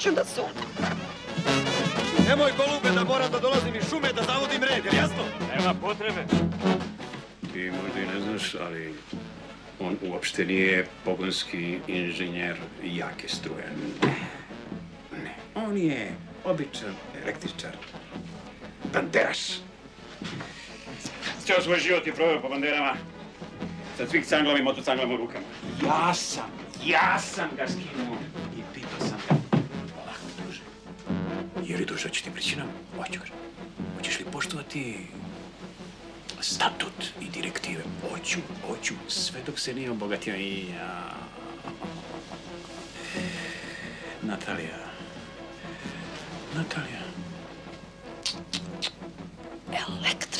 ću da sudim. Nemoj, golube, da moram da dolazim iz šume da zavodim red, je li jasno? Nema potrebe. Ti možda i ne znaš, ali on uopšte nije pogonski inženjer jake struje. Ne. On je običan električar. Banderaš. Cijel svoj život je proveo po banderama. Sa svih cangla i motocanglama u rukama. Ja sam ga skinuo i pitao sam ga. Polako, druže. Je li, druže, hoće ti prići nam? Hoću, kaže. Hoćeš li poštovati statut i direktive? Hoću, sve dok se nije obogatio i ja. Natalija. Električar.